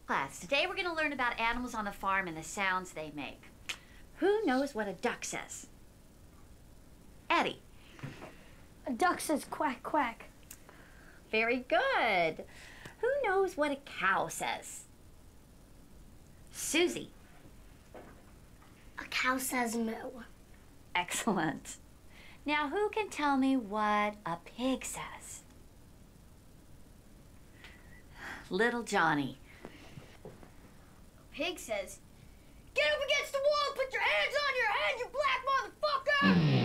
Class, today we're going to learn about animals on the farm and the sounds they make. Who knows what a duck says? Eddie. A duck says quack, quack. Very good. Who knows what a cow says? Susie. A cow says moo. Excellent. Now who can tell me what a pig says? Little Johnny. Pig says, "Get up against the wall and put your hands on your head, you black motherfucker!"